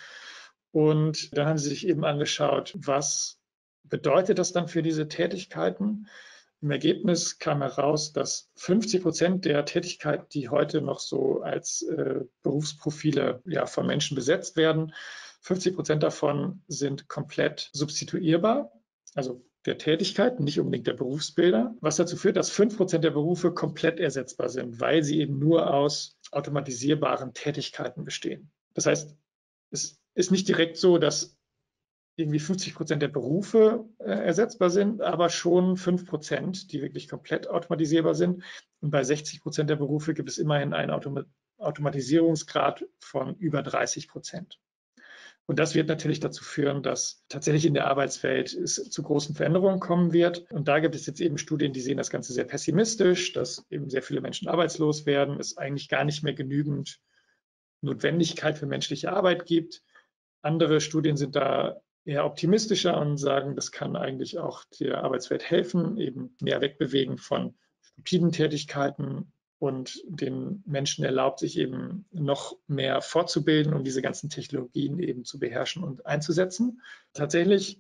Und dann haben sie sich eben angeschaut, was bedeutet das dann für diese Tätigkeiten? Im Ergebnis kam heraus, dass 50% der Tätigkeiten, die heute noch so als Berufsprofile von Menschen besetzt werden, 50% davon sind komplett substituierbar, also der Tätigkeiten, nicht unbedingt der Berufsbilder, was dazu führt, dass 5% der Berufe komplett ersetzbar sind, weil sie eben nur aus automatisierbaren Tätigkeiten bestehen. Das heißt, es ist nicht direkt so, dass irgendwie 50% der Berufe ersetzbar sind, aber schon 5%, die wirklich komplett automatisierbar sind. Und bei 60% der Berufe gibt es immerhin einen Automatisierungsgrad von über 30%. Und das wird natürlich dazu führen, dass tatsächlich in der Arbeitswelt es zu großen Veränderungen kommen wird. Und da gibt es jetzt eben Studien, die sehen das Ganze sehr pessimistisch, dass eben sehr viele Menschen arbeitslos werden, es eigentlich gar nicht mehr genügend Notwendigkeit für menschliche Arbeit gibt. Andere Studien sind da eher optimistischer und sagen, das kann eigentlich auch der Arbeitswelt helfen, eben mehr wegbewegen von stupiden Tätigkeiten und den Menschen erlaubt, sich eben noch mehr fortzubilden und diese ganzen Technologien eben zu beherrschen und einzusetzen. Tatsächlich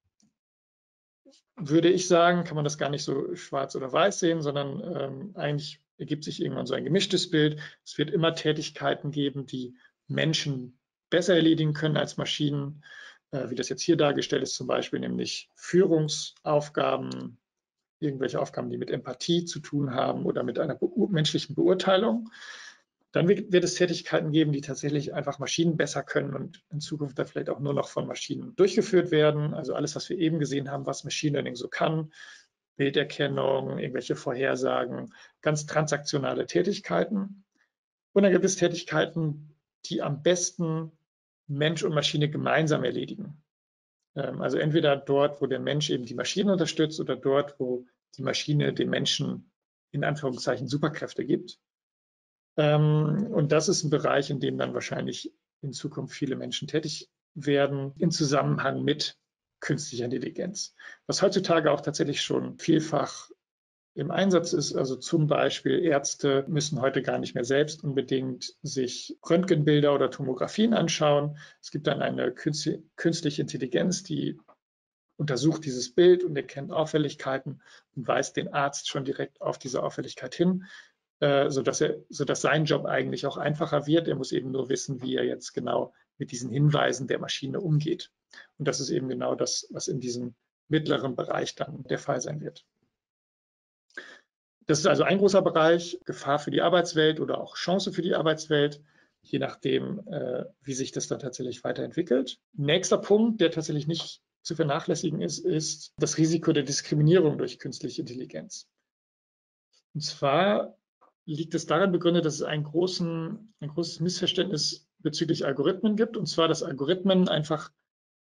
würde ich sagen, kann man das gar nicht so schwarz oder weiß sehen, sondern eigentlich ergibt sich irgendwann so ein gemischtes Bild. Es wird immer Tätigkeiten geben, die Menschen besser erledigen können als Maschinen, wie das jetzt hier dargestellt ist, zum Beispiel nämlich Führungsaufgaben, irgendwelche Aufgaben, die mit Empathie zu tun haben oder mit einer menschlichen Beurteilung. Dann wird es Tätigkeiten geben, die tatsächlich einfach Maschinen besser können und in Zukunft dann vielleicht auch nur noch von Maschinen durchgeführt werden. Also alles, was wir eben gesehen haben, was Machine Learning so kann, Bilderkennung, irgendwelche Vorhersagen, ganz transaktionale Tätigkeiten. Und dann gibt es Tätigkeiten, die am besten Mensch und Maschine gemeinsam erledigen. Also entweder dort, wo der Mensch eben die Maschine unterstützt oder dort, wo die Maschine dem Menschen in Anführungszeichen Superkräfte gibt. Und das ist ein Bereich, in dem dann wahrscheinlich in Zukunft viele Menschen tätig werden, im Zusammenhang mit künstlicher Intelligenz. Was heutzutage auch tatsächlich schon vielfach im Einsatz ist, also zum Beispiel Ärzte müssen heute gar nicht mehr selbst unbedingt sich Röntgenbilder oder Tomographien anschauen. Es gibt dann eine künstliche Intelligenz, die untersucht dieses Bild und erkennt Auffälligkeiten und weist den Arzt schon direkt auf diese Auffälligkeit hin, sodass sein Job eigentlich auch einfacher wird. Er muss eben nur wissen, wie er jetzt genau mit diesen Hinweisen der Maschine umgeht. Und das ist eben genau das, was in diesem mittleren Bereich dann der Fall sein wird. Das ist also ein großer Bereich, Gefahr für die Arbeitswelt oder auch Chance für die Arbeitswelt, je nachdem, wie sich das dann tatsächlich weiterentwickelt. Nächster Punkt, der tatsächlich nicht zu vernachlässigen ist das Risiko der Diskriminierung durch künstliche Intelligenz. Und zwar liegt es darin begründet, dass es ein großes Missverständnis bezüglich Algorithmen gibt, und zwar, dass Algorithmen einfach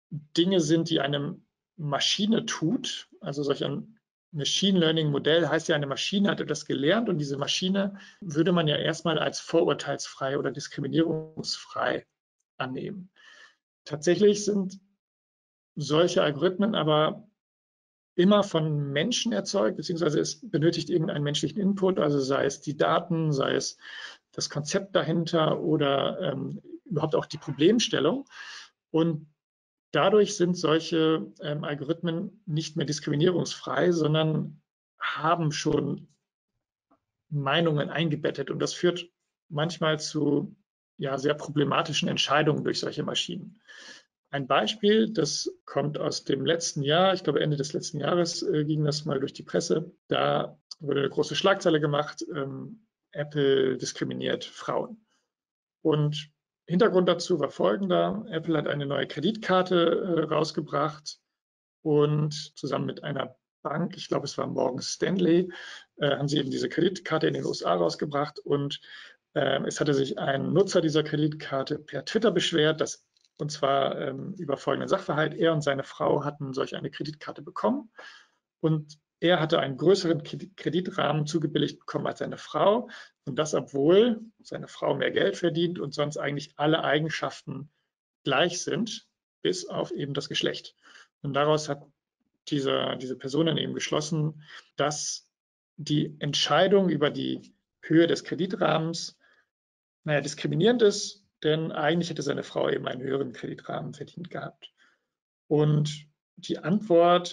Dinge sind, die eine Maschine tut. Also solch ein Machine Learning Modell heißt ja, eine Maschine hat etwas gelernt und diese Maschine würde man ja erstmal als vorurteilsfrei oder diskriminierungsfrei annehmen. Tatsächlich sind solche Algorithmen aber immer von Menschen erzeugt, beziehungsweise es benötigt irgendeinen menschlichen Input, also sei es die Daten, sei es das Konzept dahinter oder überhaupt auch die Problemstellung. Und dadurch sind solche Algorithmen nicht mehr diskriminierungsfrei, sondern haben schon Meinungen eingebettet. Und das führt manchmal zu sehr problematischen Entscheidungen durch solche Maschinen. Ein Beispiel, das kommt aus dem letzten Jahr, ich glaube Ende des letzten Jahres ging das mal durch die Presse. Da wurde eine große Schlagzeile gemacht, Apple diskriminiert Frauen. Und Hintergrund dazu war folgender: Apple hat eine neue Kreditkarte rausgebracht und zusammen mit einer Bank, ich glaube es war Morgan Stanley, haben sie eben diese Kreditkarte in den USA rausgebracht und es hatte sich ein Nutzer dieser Kreditkarte per Twitter beschwert, und zwar über folgenden Sachverhalt: Er und seine Frau hatten solch eine Kreditkarte bekommen und er hatte einen größeren Kreditrahmen zugebilligt bekommen als seine Frau, und das, obwohl seine Frau mehr Geld verdient und sonst eigentlich alle Eigenschaften gleich sind, bis auf eben das Geschlecht. Und daraus hat diese Person dann eben geschlossen, dass die Entscheidung über die Höhe des Kreditrahmens diskriminierend ist, denn eigentlich hätte seine Frau eben einen höheren Kreditrahmen verdient gehabt. Und die Antwort,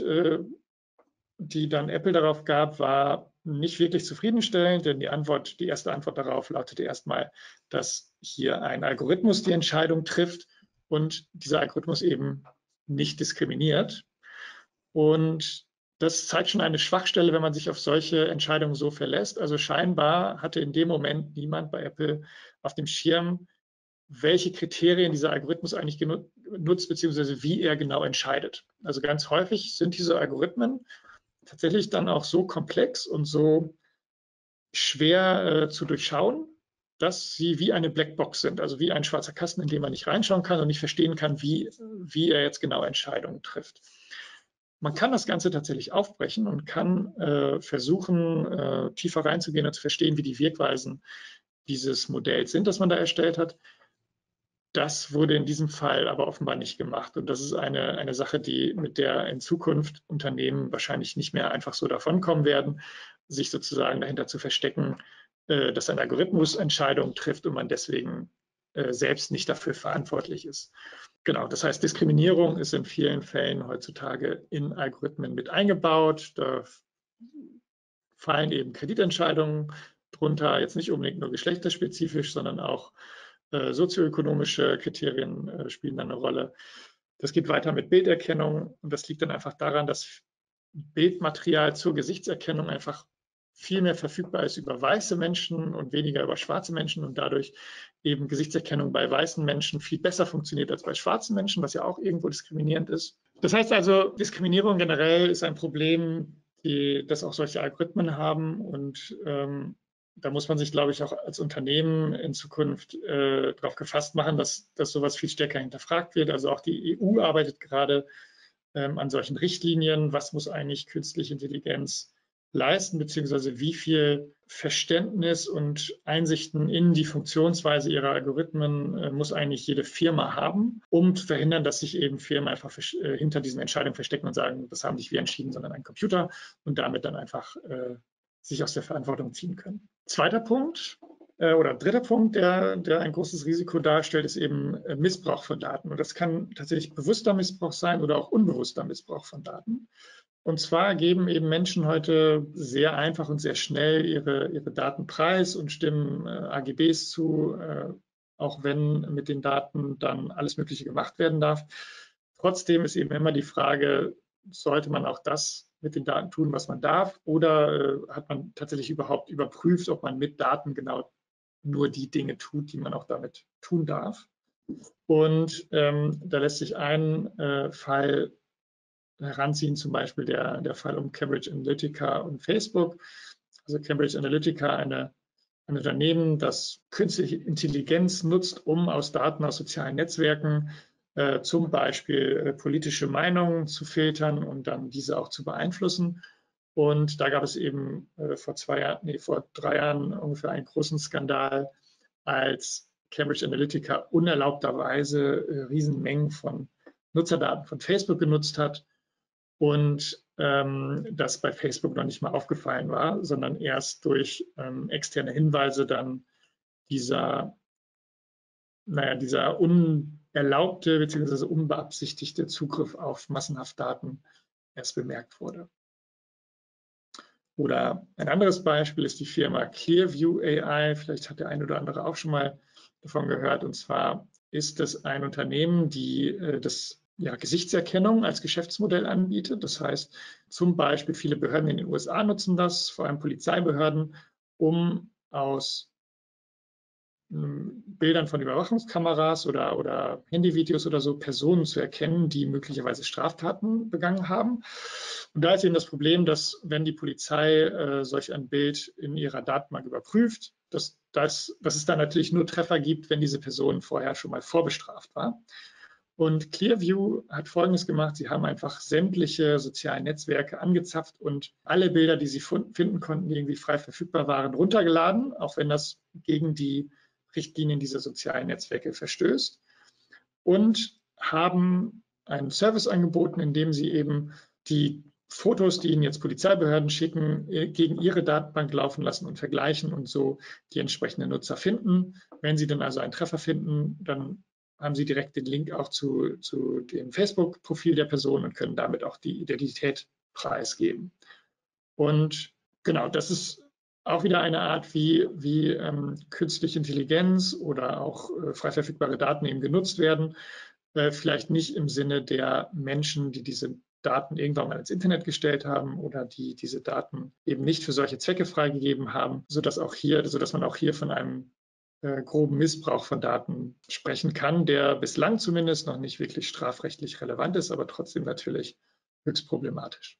die dann Apple darauf gab, war nicht wirklich zufriedenstellend, denn die erste Antwort darauf lautete erstmal, dass hier ein Algorithmus die Entscheidung trifft und dieser Algorithmus eben nicht diskriminiert. Und das zeigt schon eine Schwachstelle, wenn man sich auf solche Entscheidungen so verlässt. Also scheinbar hatte in dem Moment niemand bei Apple auf dem Schirm, welche Kriterien dieser Algorithmus eigentlich nutzt, beziehungsweise wie er genau entscheidet. Also ganz häufig sind diese Algorithmen tatsächlich dann auch so komplex und so schwer zu durchschauen, dass sie wie eine Blackbox sind, also wie ein schwarzer Kasten, in den man nicht reinschauen kann und nicht verstehen kann, wie er jetzt genau Entscheidungen trifft. Man kann das Ganze tatsächlich aufbrechen und kann versuchen, tiefer reinzugehen und zu verstehen, wie die Wirkweisen dieses Modells sind, das man da erstellt hat. Das wurde in diesem Fall aber offenbar nicht gemacht. Und das ist eine Sache, mit der in Zukunft Unternehmen wahrscheinlich nicht mehr einfach so davonkommen werden, sich sozusagen dahinter zu verstecken, dass ein Algorithmus Entscheidungen trifft und man deswegen selbst nicht dafür verantwortlich ist. Genau, das heißt, Diskriminierung ist in vielen Fällen heutzutage in Algorithmen mit eingebaut. Da fallen eben Kreditentscheidungen drunter, jetzt nicht unbedingt nur geschlechterspezifisch, sondern auch sozioökonomische Kriterien spielen dann eine Rolle. Das geht weiter mit Bilderkennung und das liegt dann einfach daran, dass Bildmaterial zur Gesichtserkennung einfach viel mehr verfügbar ist über weiße Menschen und weniger über schwarze Menschen und dadurch eben Gesichtserkennung bei weißen Menschen viel besser funktioniert als bei schwarzen Menschen, was ja auch irgendwo diskriminierend ist. Das heißt also, Diskriminierung generell ist ein Problem, das auch solche Algorithmen haben und da muss man sich, glaube ich, auch als Unternehmen in Zukunft darauf gefasst machen, dass sowas viel stärker hinterfragt wird. Also auch die EU arbeitet gerade an solchen Richtlinien. Was muss eigentlich künstliche Intelligenz leisten, beziehungsweise wie viel Verständnis und Einsichten in die Funktionsweise ihrer Algorithmen muss eigentlich jede Firma haben, um zu verhindern, dass sich eben Firmen einfach hinter diesen Entscheidungen verstecken und sagen, das haben nicht wir entschieden, sondern ein Computer und damit dann einfach sich aus der Verantwortung ziehen können. Zweiter Punkt oder dritter Punkt, der ein großes Risiko darstellt, ist eben Missbrauch von Daten. Und das kann tatsächlich bewusster Missbrauch sein oder auch unbewusster Missbrauch von Daten. Und zwar geben eben Menschen heute sehr einfach und sehr schnell ihre Daten preis und stimmen AGBs zu, auch wenn mit den Daten dann alles Mögliche gemacht werden darf. Trotzdem ist eben immer die Frage, sollte man auch das mit den Daten tun, was man darf, oder hat man tatsächlich überhaupt überprüft, ob man mit Daten genau nur die Dinge tut, die man auch damit tun darf. Und da lässt sich ein Fall heranziehen, zum Beispiel der Fall um Cambridge Analytica und Facebook. Also Cambridge Analytica, ein Unternehmen, das künstliche Intelligenz nutzt, um aus Daten aus sozialen Netzwerken zum Beispiel politische Meinungen zu filtern und dann diese auch zu beeinflussen. Und da gab es eben vor 3 Jahren ungefähr einen großen Skandal, als Cambridge Analytica unerlaubterweise Riesenmengen von Nutzerdaten von Facebook genutzt hat und das bei Facebook noch nicht mal aufgefallen war, sondern erst durch externe Hinweise dann dieser unerlaubte bzw. unbeabsichtigte Zugriff auf massenhaft Daten erst bemerkt wurde. Oder ein anderes Beispiel ist die Firma Clearview AI. Vielleicht hat der eine oder andere auch schon mal davon gehört. Und zwar ist es ein Unternehmen, die Gesichtserkennung als Geschäftsmodell anbietet. Das heißt, zum Beispiel viele Behörden in den USA nutzen das, vor allem Polizeibehörden, um aus Bildern von Überwachungskameras oder Handyvideos oder so Personen zu erkennen, die möglicherweise Straftaten begangen haben. Und da ist eben das Problem, dass wenn die Polizei solch ein Bild in ihrer Datenbank überprüft, dass es dann natürlich nur Treffer gibt, wenn diese Person vorher schon mal vorbestraft war. Und Clearview hat Folgendes gemacht. Sie haben einfach sämtliche sozialen Netzwerke angezapft und alle Bilder, die sie finden konnten, die irgendwie frei verfügbar waren, runtergeladen, auch wenn das gegen die Richtlinien dieser sozialen Netzwerke verstößt, und haben einen Service angeboten, in dem sie eben die Fotos, die ihnen jetzt Polizeibehörden schicken, gegen ihre Datenbank laufen lassen und vergleichen und so die entsprechenden Nutzer finden. Wenn sie dann also einen Treffer finden, dann haben sie direkt den Link auch zu dem Facebook-Profil der Person und können damit auch die Identität preisgeben. Und genau, das ist auch wieder eine Art, wie künstliche Intelligenz oder auch frei verfügbare Daten eben genutzt werden. Vielleicht nicht im Sinne der Menschen, die diese Daten irgendwann mal ins Internet gestellt haben oder die diese Daten eben nicht für solche Zwecke freigegeben haben, sodass man auch hier von einem groben Missbrauch von Daten sprechen kann, der bislang zumindest noch nicht wirklich strafrechtlich relevant ist, aber trotzdem natürlich höchst problematisch.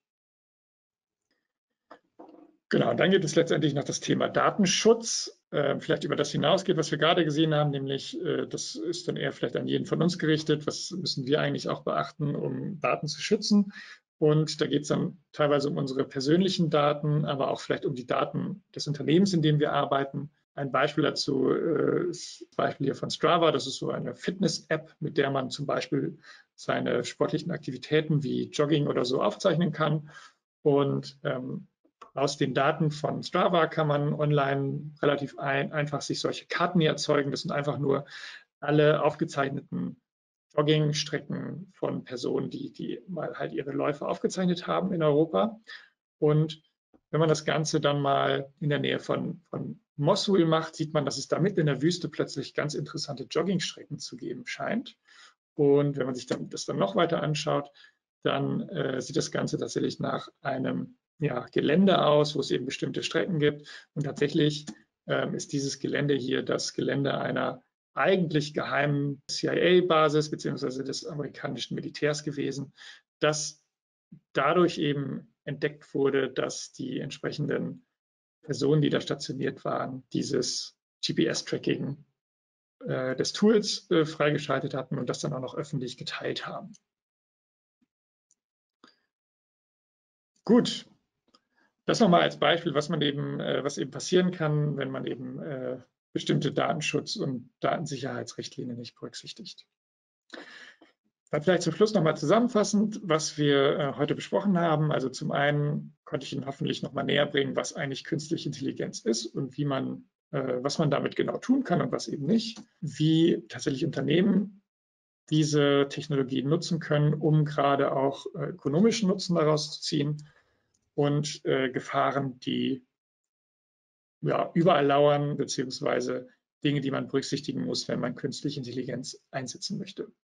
Genau, dann gibt es letztendlich noch das Thema Datenschutz, vielleicht über das hinausgeht, was wir gerade gesehen haben, nämlich das ist dann eher vielleicht an jeden von uns gerichtet, was müssen wir eigentlich auch beachten, um Daten zu schützen. Und da geht es dann teilweise um unsere persönlichen Daten, aber auch vielleicht um die Daten des Unternehmens, in dem wir arbeiten. Ein Beispiel dazu ist das Beispiel hier von Strava. Das ist so eine Fitness-App, mit der man zum Beispiel seine sportlichen Aktivitäten wie Jogging oder so aufzeichnen kann. Und aus den Daten von Strava kann man online relativ einfach sich solche Karten erzeugen. Das sind einfach nur alle aufgezeichneten Joggingstrecken von Personen, die mal halt ihre Läufe aufgezeichnet haben in Europa. Und wenn man das Ganze dann mal in der Nähe von Mosul macht, sieht man, dass es da mitten in der Wüste plötzlich ganz interessante Joggingstrecken zu geben scheint. Und wenn man sich das dann noch weiter anschaut, dann sieht das Ganze tatsächlich nach einem Gelände aus, wo es eben bestimmte Strecken gibt. Und tatsächlich ist dieses Gelände hier das Gelände einer eigentlich geheimen CIA-Basis beziehungsweise des amerikanischen Militärs gewesen, das dadurch eben entdeckt wurde, dass die entsprechenden Personen, die da stationiert waren, dieses GPS-Tracking des Tools freigeschaltet hatten und das dann auch noch öffentlich geteilt haben. Gut, das nochmal als Beispiel, was eben passieren kann, wenn man eben bestimmte Datenschutz- und Datensicherheitsrichtlinien nicht berücksichtigt. Dann vielleicht zum Schluss nochmal zusammenfassend, was wir heute besprochen haben. Also zum einen konnte ich Ihnen hoffentlich nochmal näher bringen, was eigentlich künstliche Intelligenz ist und was man damit genau tun kann und was eben nicht, wie tatsächlich Unternehmen diese Technologien nutzen können, um gerade auch ökonomischen Nutzen daraus zu ziehen und Gefahren, die überall lauern, beziehungsweise Dinge, die man berücksichtigen muss, wenn man künstliche Intelligenz einsetzen möchte.